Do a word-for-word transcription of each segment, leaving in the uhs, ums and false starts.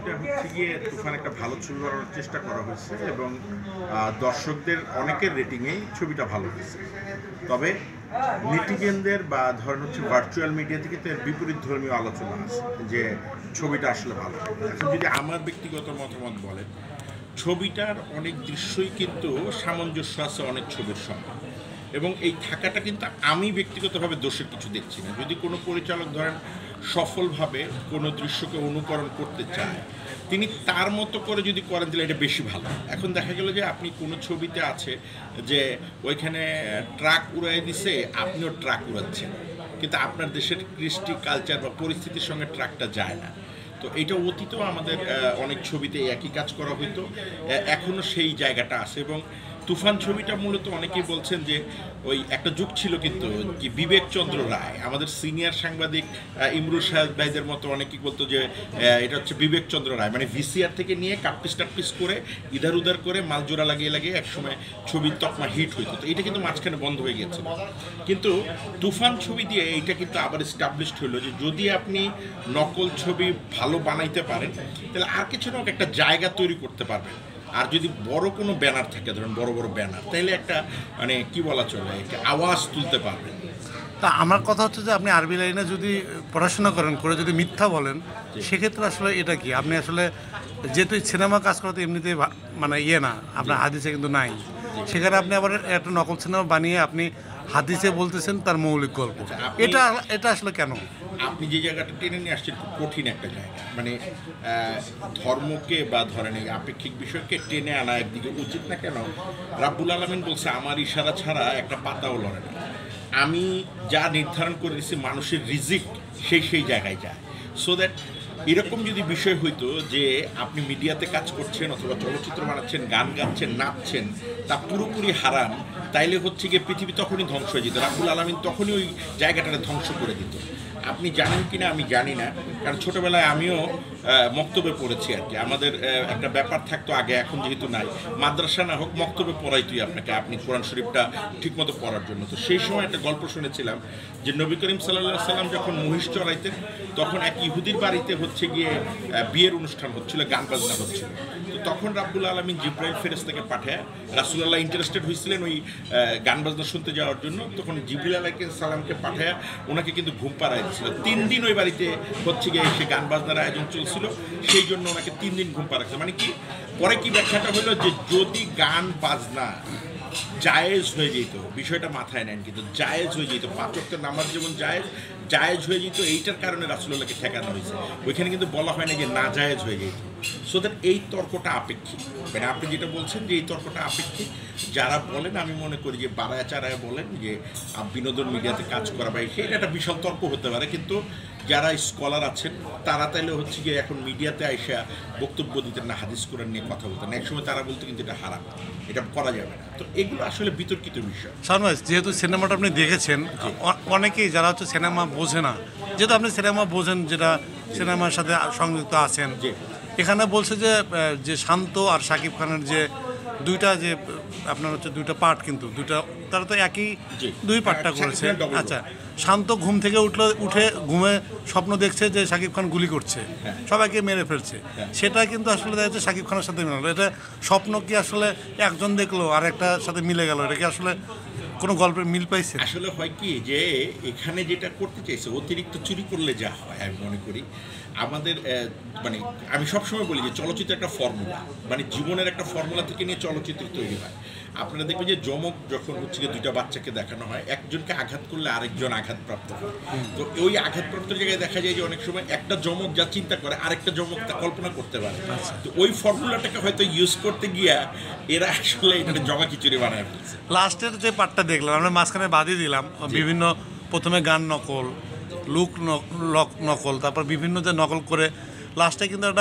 ছবিটা হচ্ছে গিয়ে তুফান একটা ভালো ছবি বানানোর চেষ্টা করা হয়েছে এবং দর্শকদের অনেকের রেটিংয়েই ছবিটা ভালো হয়েছে। তবে নেটিজেনদের বা ধরেন হচ্ছে ভার্চুয়াল মিডিয়া থেকে তো এর বিপরীত ধর্মীয় আলোচনা আছে যে ছবিটা আসলে ভালো। এখন যদি আমার ব্যক্তিগত মতামত বলেন, ছবিটার অনেক দৃশ্যই কিন্তু সামঞ্জস্য আছে অনেক ছবির সঙ্গে, এবং এই থাকাটা কিন্তু আমি ব্যক্তিগতভাবে দোষের কিছু দেখছি না। যদি কোনো পরিচালক ধরেন সফলভাবে কোনো দৃশ্যকে অনুকরণ করতে চায়, তিনি তার মতো করে যদি করেন তাহলে এটা বেশি ভালো। এখন দেখা গেল যে আপনি কোনো ছবিতে আছে যে ওইখানে ট্রাক উড়াই দিছে, আপনিও ট্রাক উড়াচ্ছেন, কিন্তু আপনার দেশের কৃষ্টি কালচার বা পরিস্থিতির সঙ্গে ট্রাকটা যায় না। তো এইটা অতীতেও আমাদের অনেক ছবিতে একই কাজ করা হইতো, এখনও সেই জায়গাটা আছে। এবং তুফান ছবিটা মূলত অনেকেই বলছেন যে ওই একটা যুগ ছিল কিন্তু কি বিবেকচন্দ্র রায়, আমাদের সিনিয়র সাংবাদিক ইমরুল সাহেব ভাইদের মতো অনেকেই বলতো যে এটা হচ্ছে বিবেকচন্দ্র রায়, মানে ভিসিআর থেকে নিয়ে কাটপিস টাটপিস করে ইধার উধার করে মালজোড়া লাগিয়ে লাগিয়ে একসময় ছবির তকমা হিট হইতো। তো এটা কিন্তু মাঝখানে বন্ধ হয়ে গেছে, কিন্তু তুফান ছবি দিয়ে এইটা কিন্তু আবার এস্টাবলিশড হলো যে যদি আপনি নকল ছবি ভালো বানাইতে পারেন তাহলে আর কিছু না একটা জায়গা তৈরি করতে পারবেন। আর যদি বড় কোনো ব্যানার থাকে, ধরুন বড় বড় ব্যানার, তাহলে একটা মানে কি বলা চলে একটা আওয়াজ তুলতে পারবেন। তা আমার কথা হচ্ছে যে আপনি আরবি লাইনে যদি পড়াশোনা করেন করে যদি মিথ্যা বলেন, সেক্ষেত্রে আসলে এটা কি আপনি আসলে যেহেতু সিনেমা কাজ করাতে এমনিতে মানে ইয়ে না, আপনার হাদিসে কিন্তু নাই, সেখানে আপনি আবার একটা নকল সিনেমা বানিয়ে আপনি হাদিসে বলতেছেন তার মৌলিক গল্প, এটা এটা আসলে কেন? আপনি যে জায়গাটা টেনে নিয়ে আসছেন খুব কঠিন একটা জায়গা, মানে ধর্মকে বা ধরেন এই আপেক্ষিক বিষয়কে টেনে আনা একদিকে উচিত না। কেন? রাব্বুল আলামিন বলছে আমার ইশারা ছাড়া একটা পাতাও লড়ে না। আমি যা নির্ধারণ করে দিচ্ছি মানুষের রিজিক সেই সেই জায়গায় যায়। সো দ্যাট এরকম যদি বিষয় হইতো যে আপনি মিডিয়াতে কাজ করছেন অথবা চলচ্চিত্র বানাচ্ছেন, গান গাচ্ছেন, নাচছেন, তা পুরোপুরি হারাম, তাইলে হচ্ছে গিয়ে পৃথিবী তখনই ধ্বংস হয়ে যেত, রাব্বুল আলামিন তখনই ওই জায়গাটাকে ধ্বংস করে দিত। আপনি জানেন কি না আমি জানি না, কারণ ছোটোবেলায় আমিও মক্তবে পড়েছি আর কি। আমাদের একটা ব্যাপার থাকতো আগে, এখন যেহেতু নাই, মাদ্রাসা না হোক মক্তবে পড়াইতোই আপনাকে আপনি কোরআন শরীফটা ঠিকমতো পড়ার জন্য। তো সেই সময় একটা গল্প শুনেছিলাম যে নবী করিম সাল্লাল্লাহু সাল্লাম যখন মহিষ চড়াইতেন তখন এক ইহুদির বাড়িতে হচ্ছে গিয়ে বিয়ের অনুষ্ঠান হচ্ছিল, গান বাজনা হচ্ছিল। তো তখন রাব্বুল আলামিন জিব্রাইল ফেরেশতাকে পাঠায়, রাসূলুল্লাহ ইন্টারেস্টেড হয়েছিলেন ওই গান বাজনা শুনতে যাওয়ার জন্য, তখন জিবরিল আলাইহিস সালামকে পাঠায় ওনাকে কিন্তু ঘুম পাড়ায় দিচ্ছিল। তিন দিন ওই বাড়িতে হচ্ছে গিয়ে সে গান বাজনার আয়োজন চলছিল, সেই জন্য ওনাকে তিন দিন ঘুম পাড়াচ্ছে। মানে কি পরে কি ব্যাখ্যাটা হলো যে যদি গান বাজনা জায়েজ হয়ে যেত, বিষয়টা মাথায় নেন, কিন্তু জায়েজ হয়ে যেত, পাঁচ ওয়াক্তের নামাজ যেমন জায়েজ জায়েজ হয়ে যেত, এইটার কারণে রাসূলুল্লাহকে ঠেকানো হয়েছে। ওইখানে কিন্তু বলা হয় না যে না জায়েজ হয়ে যেত। সো দ্যাট এই তর্কটা আপেক্ষিক, মানে আপনি যেটা বলছেন যে এই তর্কটা আপেক্ষিক। যারা বলেন আমি মনে করি যে বাড়ায় চারায় বলেন যে বিনোদন মিডিয়াতে কাজ করা বা সেটা একটা বিশাল তর্ক হতে পারে, কিন্তু যারা স্কলার আছেন তারা তাইলে হচ্ছে গিয়ে এখন মিডিয়াতে আইসা বক্তব্য দিতেন না, হাদিস কোরআন নিয়ে কথা বলতেন, একসময় তারা বলতো কিন্তু এটা হারাম, এটা করা যাবে না। তো এগুলো আসলে বিতর্কিত বিষয়। শাহনওয়াজ, যেহেতু সিনেমাটা আপনি দেখেছেন, অনেকেই যারা হচ্ছে সিনেমা বোঝে না, যেহেতু আপনি সিনেমা বোঝেন, যেটা সিনেমার সাথে সংযুক্ত আছেন, এখানে বলছে যে যে শান্ত আর শাকিব খানের যে দুইটা যে আপনার হচ্ছে দুইটা পার্ট, কিন্তু দুইটা তারা তো একই দুই পার্টটা করেছে। আচ্ছা, শান্ত ঘুম থেকে উঠলো, উঠে ঘুমে স্বপ্ন দেখছে যে শাকিব খান গুলি করছে, সবাইকে মেরে ফেলছে, সেটা কিন্তু আসলে দেখা যাচ্ছে শাকিব খানের সাথে মিলে। এটা স্বপ্ন কি আসলে একজন দেখলো আর একটার সাথে মিলে গেল, এটা কি আসলে কোনো গল্পের মিল পাইছে? আসলে হয় কি যে এখানে যেটা করতে চাইছে অতিরিক্ত চুরি করলে যা হয় আমি মনে করি আমাদের মানে আমি সবসময় বলি যে চলচ্চিত্র একটা ফর্মুলা, মানে জীবনের একটা ফর্মুলা থেকে নিয়ে চলচ্চিত্র তৈরি হয়। আপনারা দেখবেন যে যমক যখন হচ্ছে গিয়ে দুইটা বাচ্চাকে দেখানো হয়, একজনকে আঘাত করলে আরেকজন আঘাতপ্রাপ্ত হয়। তো ওই আঘাতপ্রাপ্ত জায়গায় দেখা যায় যে অনেক সময় একটা যমক যা চিন্তা করে আরেকটা যমক তা কল্পনা করতে পারে। তো ওই ফর্মুলাটাকে হয়তো ইউজ করতে গিয়া এরা আসলে এটা জমা খিচুড়ি বানায় ফেলছে। লাস্টের যে পার্টটা দেখলাম আমরা মাঝখানে বাদই দিলাম, বিভিন্ন প্রথমে গান নকল, লুক নকল, তারপর বিভিন্ন যে নকল করে লাস্টে কিন্তু একটা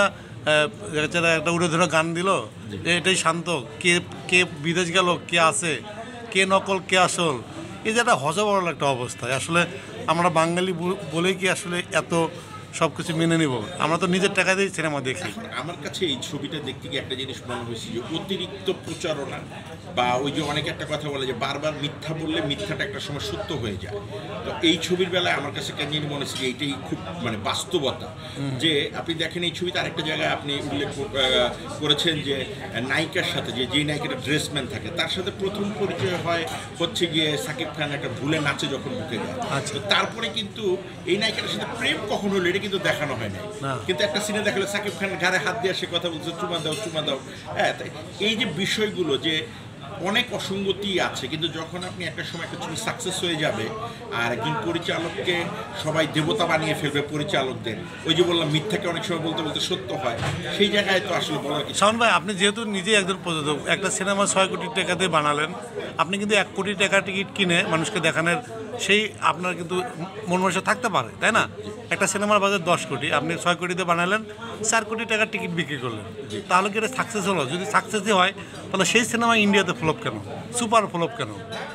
একটা উড়ে ধরে গান দিল যে এটাই শান্ত, কে কে বিদেশ গেল, কে আছে, কে নকল কে আসল। এই যে একটা হজবরল একটা অবস্থা। আসলে আমরা বাঙালি বলেই কি আসলে এত সব কিছু মেনে নিব? আমরা তো নিজের টাকা দিয়ে সিনেমা দেখি। এখন আমার কাছে এই ছবিটা দেখতে গিয়ে একটা জিনিস মনে হয়েছে যে অতিরিক্ত প্রচারণা বা ওই যে অনেকে একটা কথা বলে যে বারবার মিথ্যা বললে মিথ্যাটা একটা সময় সত্য হয়ে যায়। তো এই ছবির বেলায় আমার কাছে কেন জানি মনে হচ্ছে যে এইটাই খুব মানে বাস্তবতা। যে আপনি দেখেন এই ছবিতে আরেকটা জায়গায় আপনি উল্লেখ করেছেন যে নায়িকার সাথে যে যে নায়িকাটা ড্রেসম্যান থাকে তার সাথে প্রথম পরিচয় হয় হচ্ছে গিয়ে সাকিব খান একটা ভুলে নাচে যখন ঢুকে যায়। তো তারপরে কিন্তু এই নায়িকাটার সাথে প্রেম কখন হলো এটা কিন্তু দেখানো হয় নাই, কিন্তু একটা সিনে দেখালো সাকিব খানের ঘাড়ে হাত দিয়ে সে কথা বলছে চুমা দাও চুমা দাও। হ্যাঁ, এই যে বিষয়গুলো যে অনেক অসঙ্গতি আছে, কিন্তু যখন আপনি একটা সময় একটা ছবি সাকসেস হয়ে যাবে আর একজন পরিচালককে সবাই দেবতা বানিয়ে ফেলবে পরিচালকদের, ওই যে বললাম মিথ্যাকে অনেক সময় বলতে বলতে সত্য হয়, সেই জায়গায় তো আসলে বলার কিছু। শাওন ভাই, আপনি যেহেতু নিজেই একজন প্রযোজক, একটা সিনেমা ছয় কোটি টাকাতে বানালেন, আপনি কিন্তু এক কোটি টাকা টিকিট কিনে মানুষকে দেখানোর সেই আপনার কিন্তু মন মানসিক থাকতে পারে, তাই না? একটা সিনেমার বাজার দশ কোটি, আপনি ছয় কোটিতে বানালেন, চার কোটি টাকার টিকিট বিক্রি করলেন, তাহলে কি এটা সাকসেস হলো? যদি সাকসেসই হয় তাহলে সেই সিনেমা ইন্ডিয়াতে ফ্লপ কেন, সুপার ফ্লপ কেন?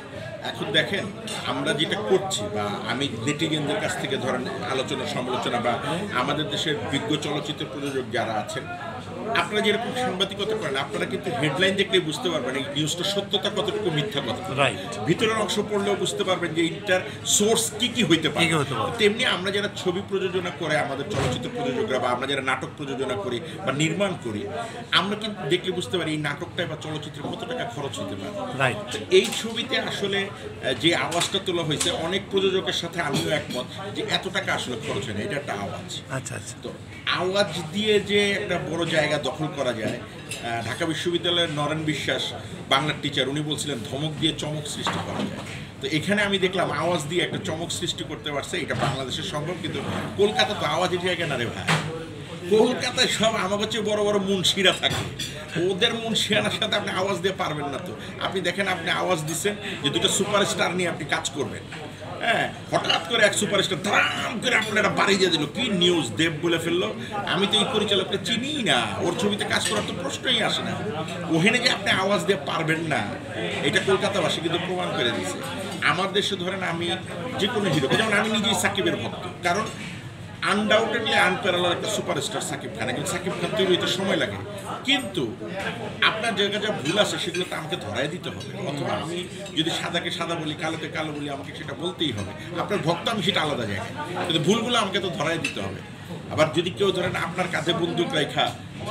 এখন দেখেন আমরা যেটা করছি বা আমি নেটিজেনদের কাছ থেকে ধরেন আলোচনা সমালোচনা বা আমাদের দেশের বিজ্ঞ চলচ্চিত্র প্রযোজক যারা আছেন, আপনারা যেরকম সাংবাদিকতা করেন আপনারা কিন্তু হেডলাইন দেখলেই বুঝতে পারবেন এই নিউজটা সত্যতা কতটুকু মিথ্যা কথা, রাইট। ভিতরের অংশ পড়লেও বুঝতে পারবেন যে এইটার সোর্স কি কি হইতে পারে। তেমনি আমরা যারা ছবি প্রযোজনা করে আমাদের চলচ্চিত্র প্রযোজকরা বা আমরা যারা নাটক প্রযোজনা করি বা নির্মাণ করি, আমরা কিন্তু দেখলে বুঝতে পারি এই নাটকটায় বা চলচ্চিত্রে কত টাকা খরচ হতে পারে। রাইট। এই ছবিতে আসলে যে আওয়াজটা তোলা হয়েছে অনেক প্রযোজকের সাথে আমিও একমত যে এত টাকা আসলে খরচ হয় না, এটা একটা আওয়াজ। আচ্ছা আচ্ছা। তো আওয়াজ দিয়ে যে একটা বড় জায়গা দখল করা যায়, ঢাকা বিশ্ববিদ্যালয়ের নরেন বিশ্বাস বাংলার টিচার উনি বলছিলেন ধমক দিয়ে চমক সৃষ্টি করা যায়। তো এখানে আমি দেখলাম আওয়াজ দিয়ে একটা চমক সৃষ্টি করতে পারছে, এটা বাংলাদেশের সম্ভব, কিন্তু কলকাতা তো আওয়াজের জায়গা না রে ভাই। কলকাতায় সব আমাকে হচ্ছে বড় বড় মুন্সিরা থাকে, ওদের মুন্সিয়ানার সাথে আপনি আওয়াজ দিয়ে পারবেন না। তো আপনি দেখেন আপনি আওয়াজ দিচ্ছেন যে দুটো সুপারস্টার নিয়ে আপনি কাজ করবেন, হ্যাঁ, হঠাৎ করে এক সুপারস্টার ধাম করে আপনারা বাড়ি দিয়ে দিল, কি নিউজ দেব বলে ফেললো। আমি তো এই পরিচালককে চিনি না, ওর ছবিতে কাজ করার তো প্রশ্নই আসে না। ওখানে যে আপনি আওয়াজ দিয়ে পারবেন না এটা কলকাতাবাসী কিন্তু প্রমাণ করে দিয়েছে। আমার দেশে ধরেন আমি যে কোনো হিরো, যেমন আমি নিজেই সাকিবের ভক্ত, কারণ আনডাউটেডলি আনপ্যারালাল একটা সুপারস্টার সাকিব খান, একজন সাকিব খান তৈরি হইতে সময় লাগে, কিন্তু আপনার জায়গা যা ভুল আছে সেগুলো তো আমাকে ধরাই দিতে হবে, অথবা আমি যদি সাদাকে সাদা বলি কালোকে কালো বলি আমাকে সেটা বলতেই হবে। আপনার ভক্ত আমি সেটা আলাদা জায়গায়, কিন্তু ভুলগুলো আমাকে তো ধরাই দিতে হবে। আবার যদি কেউ ধরেন আপনার কাঁধে বন্দুক রেখা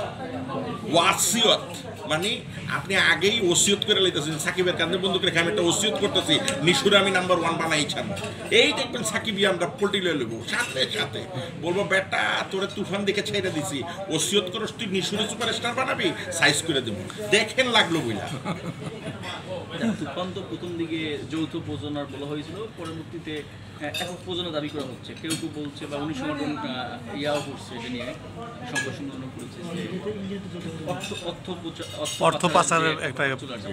ওয়াসিয়ত, মানে আপনি আগেই ওসিয়ত করে লইতেছেন সাকিবের কাঁধে বন্দুক রেখে আমি একটা ওসিয়ত করতেছি নিশুরে আমি নাম্বার ওয়ান বানাই ছাড়ব, এই দেখবেন সাকিবই আমরা পল্টি লয়ে নেবো, সাথে সাথে বলবো বেটা তোরে তুফান দেখে ছেড়ে দিছি, ওসিয়ত করস তুই নিশুরে সুপারস্টার বানাবি, সাইজ করে দেবো, দেখেন লাগলো বুঝলা। তুফান তো প্রথম দিকে যৌথ প্রযোজনার বলা হয়েছিল, পরবর্তীতে একক প্রযোজনা দাবি করা হচ্ছে, কেউ কেউ বলছে বা উনি সংগঠন ইয়াও করছে এটা নিয়ে সংবাদ সম্মেলন করেছে অর্থ পাচারের একটা।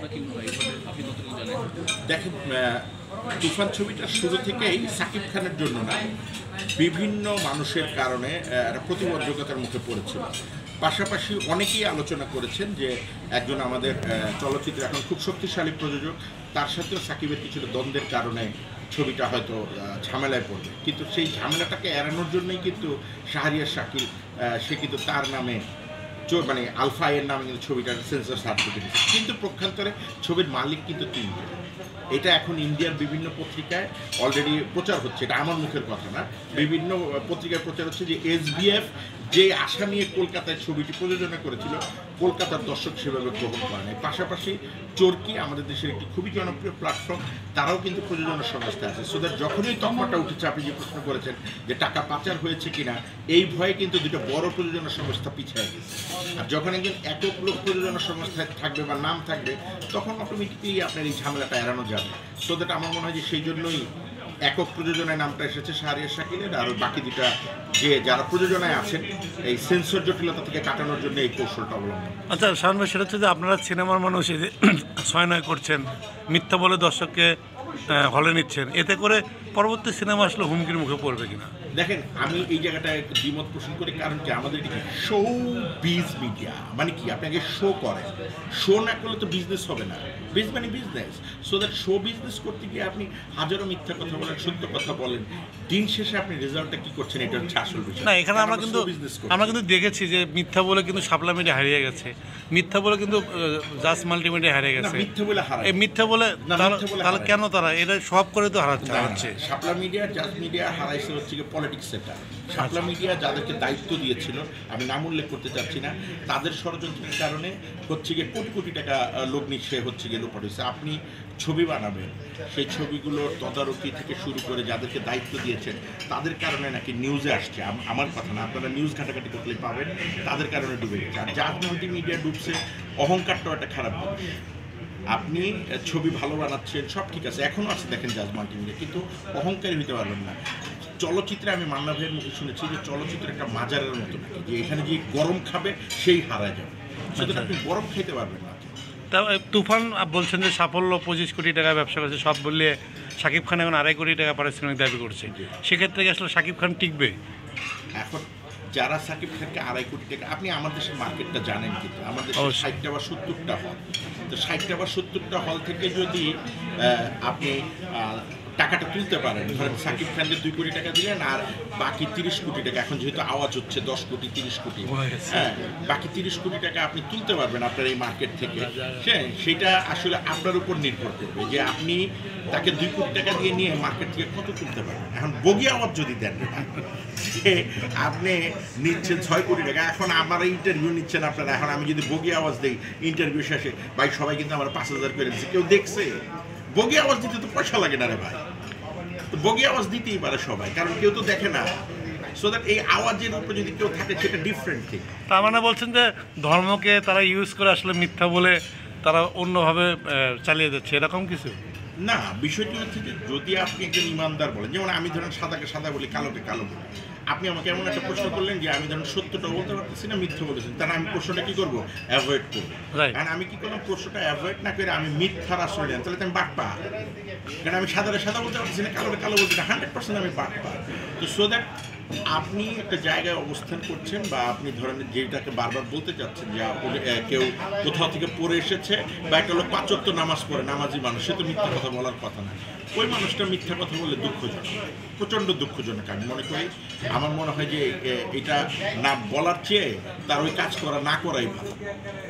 দেখেন তুফান ছবিটা শুরু থেকেই সাকিব খানের জন্য না, বিভিন্ন মানুষের কারণে একটা প্রতিবদ্ধকতার মুখে পড়েছিল। পাশাপাশি অনেকেই আলোচনা করেছেন যে একজন আমাদের চলচ্চিত্রে এখন খুব শক্তিশালী প্রযোজক, তার সাথেও সাকিবের কিছু দ্বন্দ্বের কারণে ছবিটা হয়তো ঝামেলায় পড়বে, কিন্তু সেই ঝামেলাটাকে এড়ানোর জন্যই কিন্তু শাহরিয়ার শাকিল সে কিন্তু তার নামে মানে আলফা এর নামে কিন্তু ছবিটার সেন্সর সার্টিফিকেট দিচ্ছে, কিন্তু পক্ষান্তরে ছবির মালিক কিন্তু তিনজন। এটা এখন ইন্ডিয়ার বিভিন্ন পত্রিকায় অলরেডি প্রচার হচ্ছে, এটা আমার মুখের কথা না, বিভিন্ন পত্রিকায় প্রচার হচ্ছে যে এসবিএফ যে আশা নিয়ে কলকাতায় ছবিটি প্রযোজনা করেছিল কলকাতার দর্শক সেভাবে গ্রহণ করে নাই। পাশাপাশি চরকি আমাদের দেশের একটি খুবই জনপ্রিয় প্ল্যাটফর্ম, তারাও কিন্তু প্রযোজনা সংস্থা আছে। সো দ্যাট যখনই তকমাটা উঠেছে, আপনি যে প্রশ্ন করেছেন যে টাকা পাচার হয়েছে কিনা, এই ভয়ে কিন্তু দুটো বড় প্রযোজনা সংস্থা পিছিয়ে গেছে। আর যখন একজন একক লোক প্রযোজনা সংস্থায় থাকবে বা নাম থাকবে, তখন অটোমেটিকলি আপনার এই ঝামেলাটা এড়ানো যাবে। সো দ্যাট আমার মনে হয় যে সেই জন্যই একক প্রযোজনায় নামটা এসেছে শাহরিয়ার শাকিলের, আর বাকি দুটা যে যারা প্রযোজনায় আছেন এই সেন্সর জটিলতা থেকে কাটানোর জন্য এই কৌশলটা অবলম্বন। আচ্ছা শাওন ভাই, সেটা হচ্ছে যে আপনারা সিনেমার মানুষ এই যে ছয় নয় করছেন, মিথ্যা বলে দর্শককে হলে নিচ্ছেন, এতে করে পরবর্তী সিনেমা আসলে হুমকির মুখে পড়বে কিনা? দেখেন, আমি এই জায়গাটায় দ্বিমত পোষণ করি, কারণ কি আমাদের এদিকে শো বিজ মিডিয়া মানে কি, আপনাকে শো করেন, শো না করলে তো বিজনেস হবে না, বিজ মানে business. So that show business করতে গিয়ে আপনি হাজারো মিথ্যা কথা বলেন, সত্য কথা বলেন, দিন শেষে আপনি রেজাল্টটা কি করছেন এটা হচ্ছে আসল বিষয়। না, এখানে আমরা কিন্তু আমরা কিন্তু দেখেছি যে মিথ্যা বলে কিন্তু শাপলা মিডিয়া হারিয়ে গেছে, মিথ্যা বলে কিন্তু জাস্ট মাল্টিমিডিয়া হারিয়ে গেছে। মিথ্যা বলে হারায়, এই মিথ্যা বলে তাহলে কেন তারা এটা সব করে তো হারাচ্ছে হচ্ছে? শাপলা মিডিয়া, জাজ মিডিয়া হারাইছে হচ্ছে কি পলিটিক্স সেটা। শাপলা মিডিয়া যাদেরকে দায়িত্ব দিয়েছিল, আমি নাম উল্লেখ করতে চাচ্ছি না, তাদের ষড়যন্ত্রের কারণে হচ্ছে গিয়ে কোটি কোটি টাকা লগ্নি সে হচ্ছে গিয়ে লোপাট হয়েছে। আপনি ছবি বানাবেন, সেই ছবিগুলোর তদারকি থেকে শুরু করে যাদেরকে দায়িত্ব দিয়েছেন তাদের কারণে নাকি নিউজে আসছে, আমার কথা না, আপনারা নিউজ ঘাটাঘাটি করলে পাবেন, তাদের কারণে ডুবে গেছে। আর জাজ মিডিয়া ডুবছে, অহংকারটাও একটা খারাপ জিনিস। আপনি ছবি ভালো বানাচ্ছেন, সব ঠিক আছে, এখনও আছে, দেখেন জাজ মাল্টিমিডিয়া, কিন্তু অহংকারী হতে পারবেন না। চলচ্চিত্রে আমি মান্না ভাইয়ের মুখে শুনেছি যে চলচ্চিত্র একটা মাজারের মতো নাকি, যে এখানে যে গরম খাবে সেই হারা যাবে, সেটা আপনি গরম খেতে পারবেন না। তা তুফান বলছেন যে সাফল্য পঁচিশ কোটি টাকা ব্যবসা করছে, সব বললে শাকিব খান এখন আড়াই কোটি টাকা পারিশ্রমিক দাবি করছে, সেক্ষেত্রে আসলে শাকিব খান টিকবে? এখন যারা সাকিব খানকে আড়াই কোটি টাকা, আপনি আমাদের দেশের মার্কেটটা জানেন, কিন্তু আমাদের ষাটটা বা সত্তরটা হল, তো ষাটটা বা সত্তরটা হল থেকে যদি আপনি টাকাটা তুলতে পারেন, ধরেন সাকিব খানকে দুই কোটি টাকা দিলেন আর বাকি তিরিশ কোটি টাকা, এখন যেহেতু আওয়াজ হচ্ছে দশ কোটি তিরিশ কোটি, হ্যাঁ, বাকি তিরিশ কোটি টাকা আপনি তুলতে পারবেন আপনার এই মার্কেট থেকে, হ্যাঁ, সেটা আসলে আপনার উপর নির্ভর করবে যে আপনি তাকে দুই কোটি টাকা দিয়ে নিয়ে মার্কেট থেকে কত তুলতে পারবেন। এখন বগি আওয়াজ যদি দেন যে আপনি নিচ্ছেন ছয় কোটি টাকা, এখন আমার ইন্টারভিউ নিচ্ছেন আপনারা, এখন আমি যদি বগি আওয়াজ দিই ইন্টারভিউ শেষে, ভাই সবাই কিন্তু আমার পাঁচ হাজার করে দিচ্ছে, কেউ দেখছে? বগি আওয়াজ দিতে তো পয়সা লাগে না রে ভাই, তো বগি আওয়াজ দিতেই পারে সবাই, কারণ কেউ তো দেখে না। সো দ্যাট এই আওয়াজের উপরে যদি কেউ থাকে সেটা ডিফারেন্ট থিং। তার মানে বলছেন যে ধর্মকে তারা ইউজ করে আসলে মিথ্যা বলে তারা অন্যভাবে চালিয়ে যাচ্ছে, এরকম কিছু না। বিষয়টি হচ্ছে যে যদি আপনি একজন ইমানদার বলেন, যেমন আমি ধরেন সাদাকে সাদা বলি, কালোকে কালো বলি, আপনি আমাকে এমন একটা প্রশ্ন করলেন যে আমি ধরেন সত্যটা বলতে পারতেছি না, মিথ্যা বলেছেন, তাহলে আমি প্রশ্নটা কি করবো? অ্যাভয়েড করবো। কারণ আমি কি করলাম, প্রশ্নটা অ্যাভয়েড না করে আমি মিথ্যার আশ্রয় নেন, তাহলে তো আমি বাটপা। কারণ আমি সাদারে সাদা বলতে পারতেছি না, কালোরে কালো বলতে না, হান্ড্রেড পার্সেন্ট আমি বাটপা। তো সো দ্যাট আপনি একটা জায়গায় অবস্থান করছেন, বা আপনি ধরেন যেটাকে বারবার বলতে চাচ্ছেন যে কেউ কোথাও থেকে পড়ে এসেছে, বা একটা লোক পাঁচ ওয়াক্ত নামাজ পড়ে, নামাজি মানুষ, সে তো মিথ্যা কথা বলার কথা না। ওই মানুষটা মিথ্যা কথা বললে দুঃখজনক, প্রচণ্ড দুঃখজনক। আমি মনে করি, আমার মনে হয় যে এটা না বলার চেয়ে তার ওই কাজ করা না করাই ভালো।